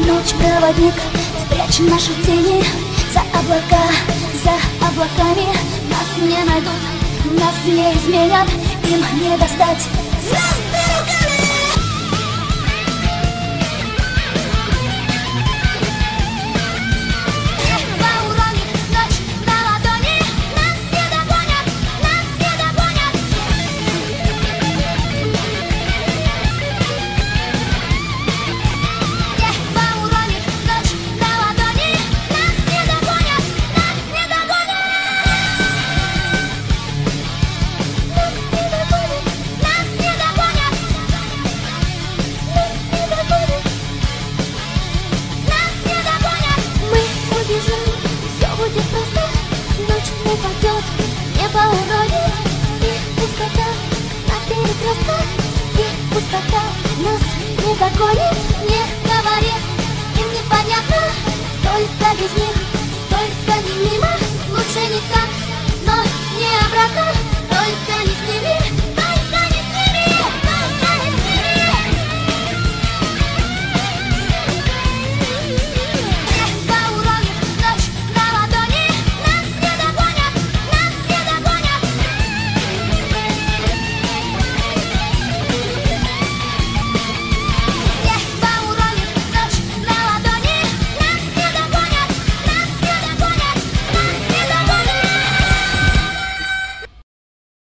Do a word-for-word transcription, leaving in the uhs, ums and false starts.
Ночь проводник, спрячь наши тени за облака, за облаками. Нас не найдут, нас не изменят, им не достать звезды руками. Небо уронит ночь на ладони, нас не догонят, нас не догонят. Небо уронит ночь на ладони, нас не догонят, нас не догонят. Нас не догонят, нас не догонят, нас не догонят. Мы убежим, все будет просто, ночь упадет, небо уронит, и пустота на перекрестках, и пустота нас не догонит.